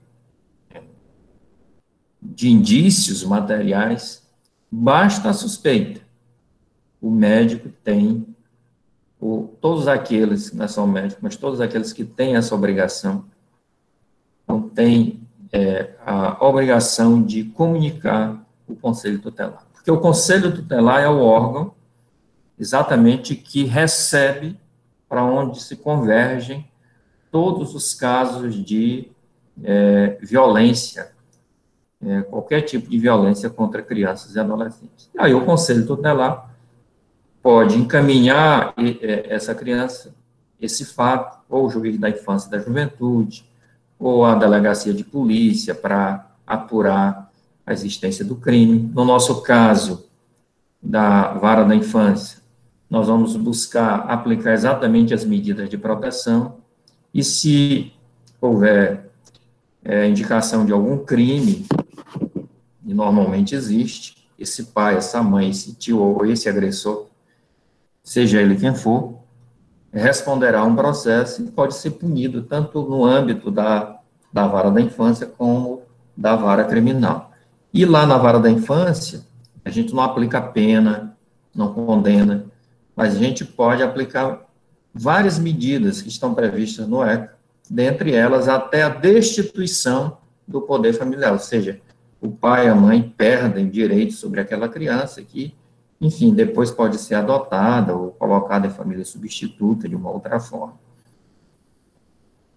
de indícios materiais, basta a suspeita. O médico tem, o, todos aqueles que não são médicos, mas todos aqueles que têm essa obrigação, então têm é, a obrigação de comunicar o Conselho Tutelar. Porque o Conselho Tutelar é o órgão exatamente que recebe para onde se convergem todos os casos de é, violência, é, qualquer tipo de violência contra crianças e adolescentes. E aí o Conselho Tutelar pode encaminhar essa criança, esse fato, ou o juiz da infância e da juventude, ou a delegacia de polícia para apurar a existência do crime. No nosso caso, da vara da infância, nós vamos buscar aplicar exatamente as medidas de proteção, e se houver é, indicação de algum crime, e normalmente existe, esse pai, essa mãe, esse tio ou esse agressor, seja ele quem for, responderá a um processo e pode ser punido tanto no âmbito da, da vara da infância como da vara criminal. E lá na vara da infância, a gente não aplica pena, não condena, mas a gente pode aplicar várias medidas que estão previstas no E C A, dentre elas até a destituição do poder familiar, ou seja, o pai e a mãe perdem direitos sobre aquela criança que, enfim, depois pode ser adotada ou colocada em família substituta de uma outra forma.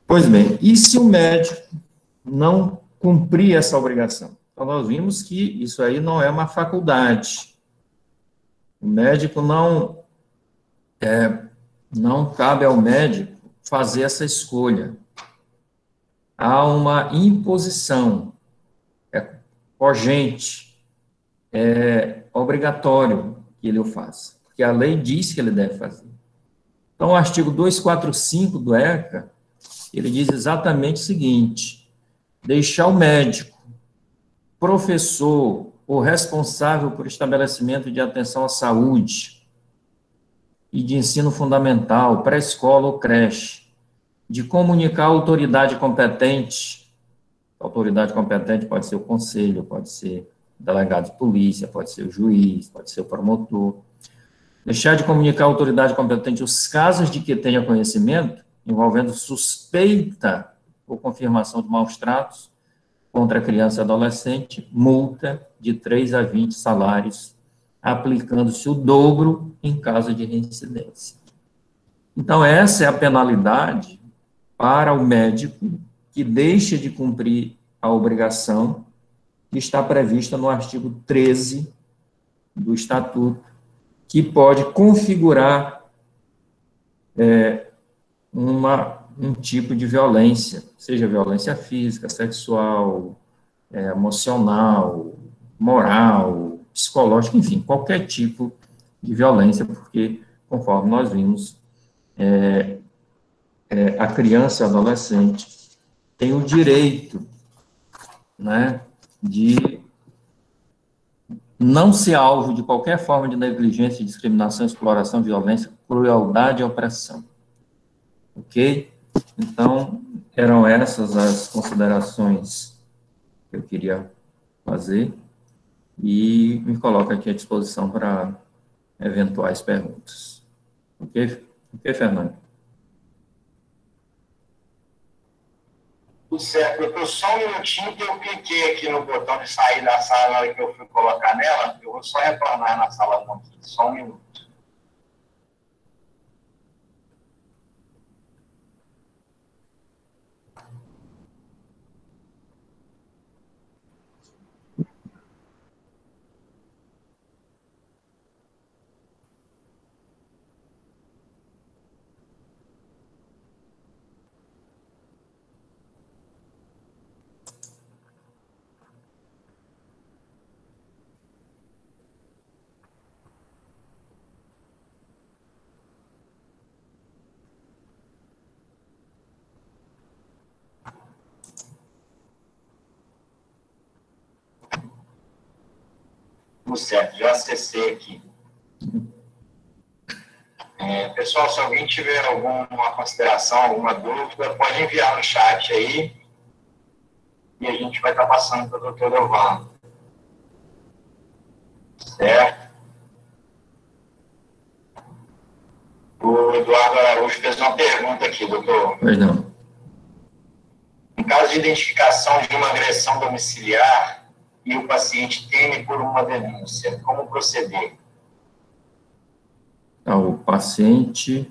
Pois bem, e se o médico não cumprir essa obrigação? Então, nós vimos que isso aí não é uma faculdade. O médico não, é, não cabe ao médico fazer essa escolha. Há uma imposição, é cogente, é obrigatório que ele o faça, porque a lei diz que ele deve fazer. Então, o artigo duzentos e quarenta e cinco do ECA, ele diz exatamente o seguinte: deixar o médico, professor ou responsável por estabelecimento de atenção à saúde e de ensino fundamental, pré-escola ou creche, de comunicar à autoridade competente. A autoridade competente pode ser o conselho, pode ser o delegado de polícia, pode ser o juiz, pode ser o promotor. Deixar de comunicar à autoridade competente os casos de que tenha conhecimento, envolvendo suspeita ou confirmação de maus tratos contra a criança e adolescente, multa de três a vinte salários, aplicando-se o dobro em caso de reincidência. Então, essa é a penalidade para o médico que deixa de cumprir a obrigação que está prevista no artigo treze do Estatuto, que pode configurar é, uma, um tipo de violência, seja violência física, sexual, é, emocional, moral, psicológica, enfim, qualquer tipo de violência, porque, conforme nós vimos, é, é, a criança e adolescente tem o direito, né, de não ser alvo de qualquer forma de negligência, discriminação, exploração, violência, crueldade e opressão. Ok? Então, eram essas as considerações que eu queria fazer e me coloco aqui à disposição para eventuais perguntas. Ok? Ok, Fernando? Tudo certo, doutor. Só um minutinho que eu cliquei aqui no botão de sair da sala na hora que eu fui colocar nela. Eu vou só retornar na sala um aqui. Só um minuto. Tudo certo, já acessei aqui. É, pessoal, se alguém tiver alguma consideração, alguma dúvida, pode enviar no chat aí e a gente vai estar passando para o doutor Evandro. Certo? O Eduardo Araújo fez uma pergunta aqui, doutor. Pois não. Em caso de identificação de uma agressão domiciliar e o paciente teme por uma denúncia, como proceder? Então, o paciente...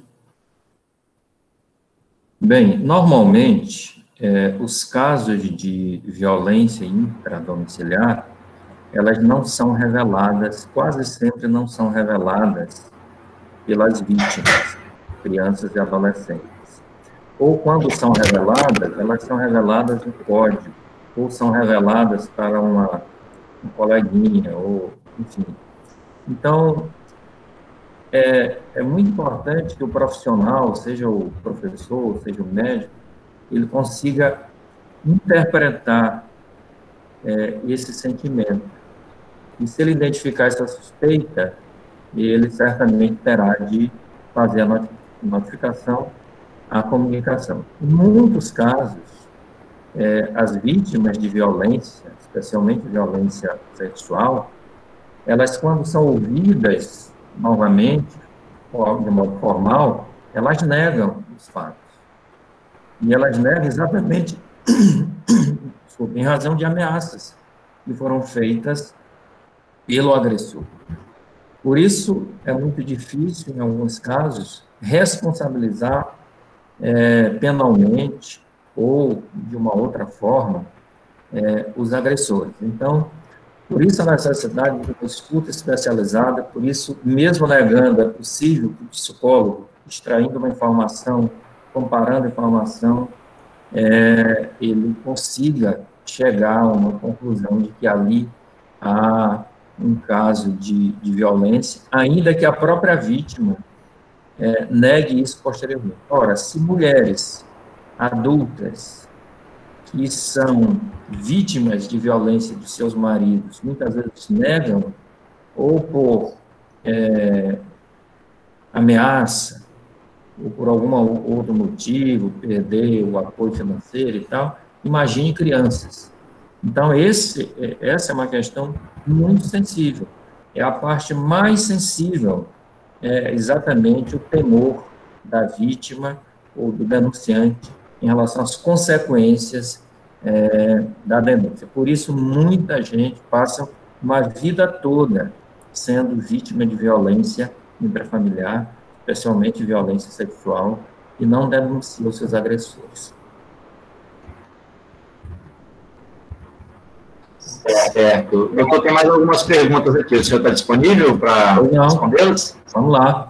Bem, normalmente, é, os casos de violência intradomiciliar, elas não são reveladas, quase sempre não são reveladas pelas vítimas, crianças e adolescentes. Ou quando são reveladas, elas são reveladas no código, ou são reveladas para uma, uma coleguinha, ou, enfim. Então, é, é muito importante que o profissional, seja o professor, seja o médico, ele consiga interpretar é, esse sentimento. E se ele identificar essa suspeita, ele certamente terá de fazer a notificação, a comunicação. Em muitos casos, é, as vítimas de violência, especialmente violência sexual, elas, quando são ouvidas novamente, de modo formal, elas negam os fatos. E elas negam exatamente desculpa, em razão de ameaças que foram feitas pelo agressor. Por isso, é muito difícil, em alguns casos, responsabilizar é, penalmente ou, de uma outra forma, é, os agressores. Então, por isso a necessidade de uma escuta especializada, por isso, mesmo negando, é possível que o psicólogo, extraindo uma informação, comparando a informação, é, ele consiga chegar a uma conclusão de que ali há um caso de, de violência, ainda que a própria vítima é, negue isso posteriormente. Ora, se mulheres adultas que são vítimas de violência de seus maridos, muitas vezes negam, ou por é, ameaça, ou por algum outro motivo, perder o apoio financeiro e tal, imagine crianças. Então, esse, essa é uma questão muito sensível. É a parte mais sensível, é exatamente o temor da vítima ou do denunciante em relação às consequências é, da denúncia. Por isso, muita gente passa uma vida toda sendo vítima de violência intrafamiliar, especialmente violência sexual, e não denuncia os seus agressores. Certo. Doutor, tem mais algumas perguntas aqui. O senhor está disponível para respondê-las? Vamos lá.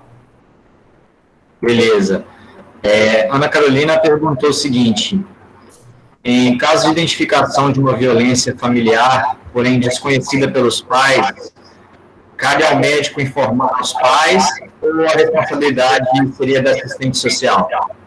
Beleza. É, Ana Carolina perguntou o seguinte: em caso de identificação de uma violência familiar, porém desconhecida pelos pais, cabe ao médico informar os pais ou a responsabilidade seria da assistente social?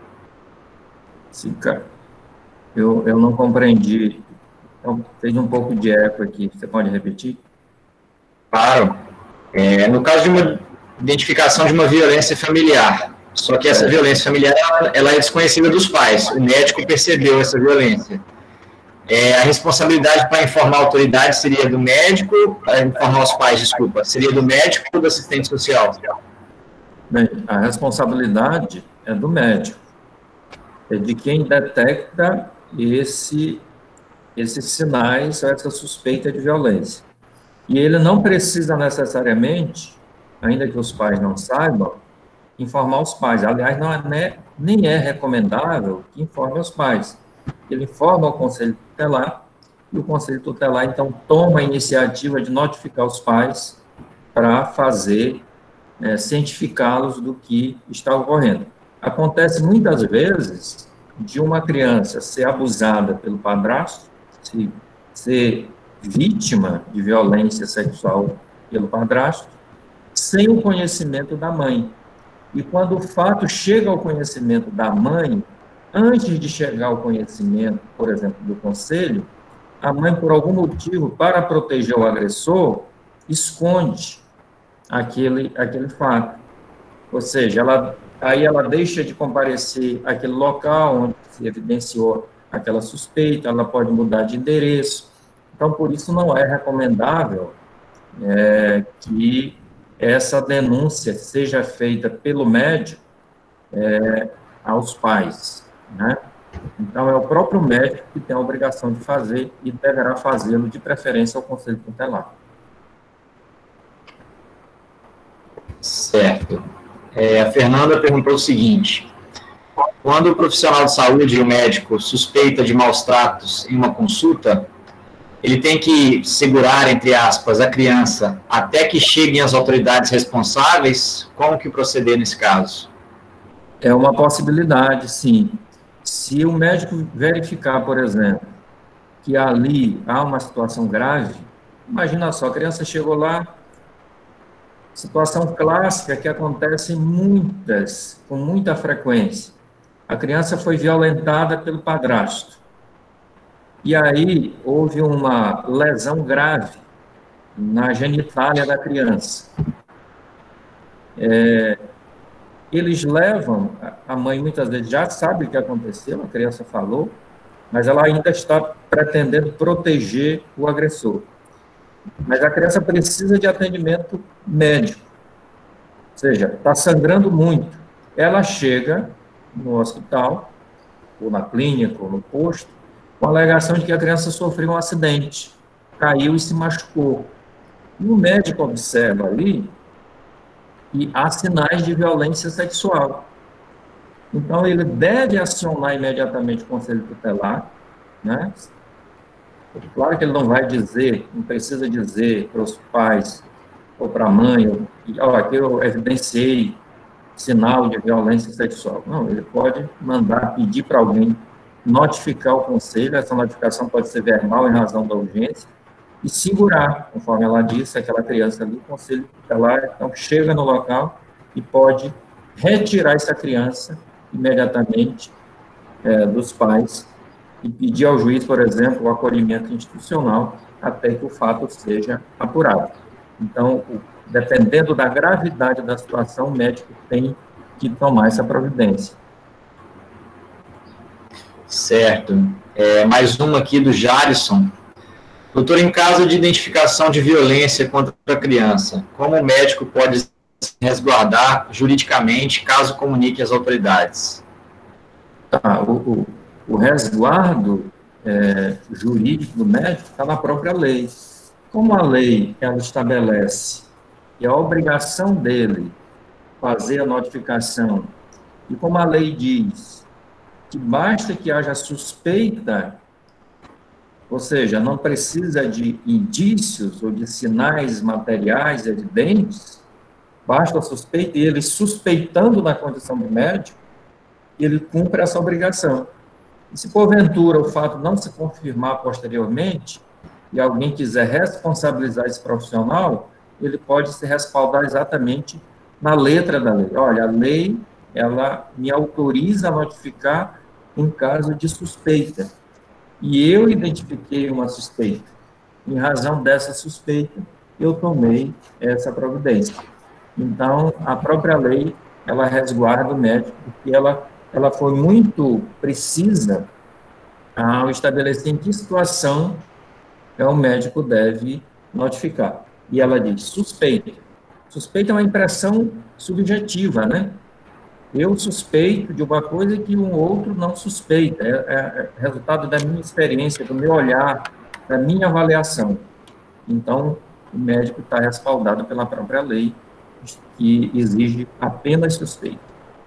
Sim, cara. Eu, eu não compreendi. Então, fez um pouco de eco aqui. Você pode repetir? Claro. É, no caso de uma identificação de uma violência familiar, só que essa é. violência familiar ela, ela é desconhecida dos pais. O médico percebeu essa violência. É, a responsabilidade para informar a autoridade seria do médico, para informar os pais, desculpa, seria do médico ou do assistente social? Bem, a responsabilidade é do médico, é de quem detecta esse, esses sinais, essa suspeita de violência. E ele não precisa necessariamente, ainda que os pais não saibam, informar os pais. Aliás, não é, nem é recomendável que informe os pais. Ele informa o Conselho Tutelar, e o Conselho Tutelar, então, toma a iniciativa de notificar os pais para fazer, é, cientificá-los do que está ocorrendo. Acontece muitas vezes de uma criança ser abusada pelo padrasto, se, ser vítima de violência sexual pelo padrasto, sem o conhecimento da mãe. E quando o fato chega ao conhecimento da mãe, antes de chegar ao conhecimento, por exemplo, do conselho, a mãe, por algum motivo, para proteger o agressor, esconde aquele, aquele fato. Ou seja, ela, aí ela deixa de comparecer àquele local onde se evidenciou aquela suspeita, ela pode mudar de endereço. Então, por isso, não é recomendável é, que essa denúncia seja feita pelo médico é, aos pais, né? Então, é o próprio médico que tem a obrigação de fazer e deverá fazê-lo, de preferência, ao Conselho Tutelar. Certo. É, a Fernanda perguntou o seguinte: quando o profissional de saúde e o médico suspeita de maus tratos em uma consulta, ele tem que segurar, entre aspas, a criança até que cheguem as autoridades responsáveis? Como que proceder nesse caso? É uma possibilidade, sim. Se o médico verificar, por exemplo, que ali há uma situação grave, imagina só, a criança chegou lá, situação clássica que acontece muitas, com muita frequência. A criança foi violentada pelo padrasto. E aí houve uma lesão grave na genitália da criança. É, eles levam, a mãe muitas vezes já sabe o que aconteceu, a criança falou, mas ela ainda está pretendendo proteger o agressor. Mas a criança precisa de atendimento médico, ou seja, está sangrando muito. Ela chega no hospital, ou na clínica, ou no posto, com a alegação de que a criança sofreu um acidente, caiu e se machucou. E o médico observa ali que há sinais de violência sexual. Então, ele deve acionar imediatamente o conselho tutelar, né? Claro que ele não vai dizer, não precisa dizer para os pais ou para a mãe, ó, aqui eu evidenciei sinal de violência sexual. Não, ele pode mandar pedir para alguém notificar o conselho, essa notificação pode ser verbal em razão da urgência, e segurar, conforme ela disse, aquela criança ali, o conselho tutelar, então, chega no local e pode retirar essa criança imediatamente é, dos pais e pedir ao juiz, por exemplo, o acolhimento institucional até que o fato seja apurado. Então, o, dependendo da gravidade da situação, o médico tem que tomar essa providência. Certo. É, mais uma aqui do Jarison. Doutor, em caso de identificação de violência contra a criança, como o médico pode se resguardar juridicamente caso comunique às autoridades? Tá, o, o, o resguardo é, jurídico do médico está na própria lei. Como a lei ela estabelece que a obrigação dele fazer a notificação, e como a lei diz que basta que haja suspeita, ou seja, não precisa de indícios ou de sinais materiais evidentes, basta a suspeita, e ele suspeitando da condição do médico, ele cumpre essa obrigação. E se porventura o fato não se confirmar posteriormente, e alguém quiser responsabilizar esse profissional, ele pode se respaldar exatamente na letra da lei. Olha, a lei, ela me autoriza a notificar em caso de suspeita. E eu identifiquei uma suspeita. Em razão dessa suspeita, eu tomei essa providência. Então, a própria lei, ela resguarda o médico, porque ela, ela foi muito precisa ao estabelecer em que situação é, o médico deve notificar. E ela diz suspeita. Suspeita é uma impressão subjetiva, né? Eu suspeito de uma coisa que um outro não suspeita. É, é, é resultado da minha experiência, do meu olhar, da minha avaliação. Então, o médico está respaldado pela própria lei, que exige apenas suspeita.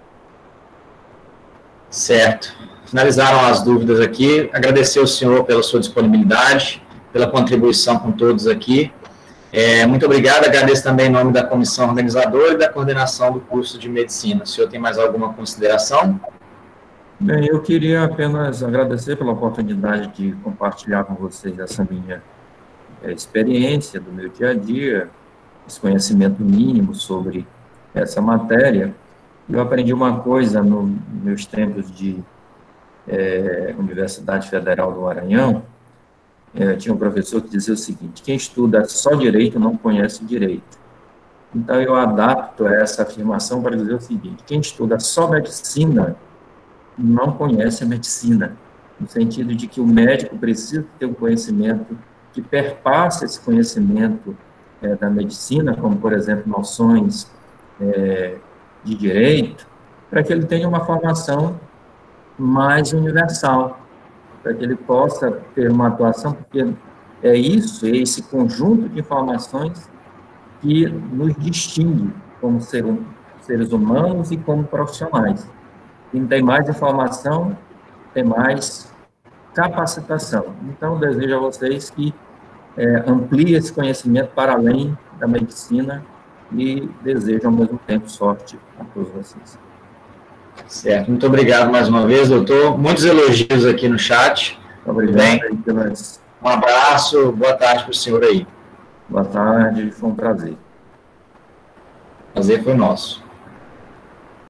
Certo. Finalizaram as dúvidas aqui. Agradecer ao senhor pela sua disponibilidade, pela contribuição com todos aqui. É, muito obrigado, agradeço também em nome da comissão organizadora e da coordenação do curso de medicina. O senhor tem mais alguma consideração? Bem, eu queria apenas agradecer pela oportunidade de compartilhar com vocês essa minha é, experiência do meu dia a dia, esse conhecimento mínimo sobre essa matéria. Eu aprendi uma coisa nos meus tempos de é, Universidade Federal do Maranhão. É, tinha um professor que dizia o seguinte: quem estuda só direito não conhece direito. Então, eu adapto essa afirmação para dizer o seguinte: quem estuda só medicina não conhece a medicina, no sentido de que o médico precisa ter um conhecimento que perpasse esse conhecimento é, da medicina, como, por exemplo, noções é, de direito, para que ele tenha uma formação mais universal, para que ele possa ter uma atuação, porque é isso, é esse conjunto de informações que nos distingue como ser, seres humanos e como profissionais. Quem tem mais informação, tem mais capacitação. Então, desejo a vocês que é, ampliem esse conhecimento para além da medicina e desejo, ao mesmo tempo, sorte a todos vocês. Certo, muito obrigado mais uma vez, doutor. Muitos elogios aqui no chat. Obrigado. Um abraço, boa tarde para o senhor aí. Boa tarde, foi um prazer. Prazer foi nosso.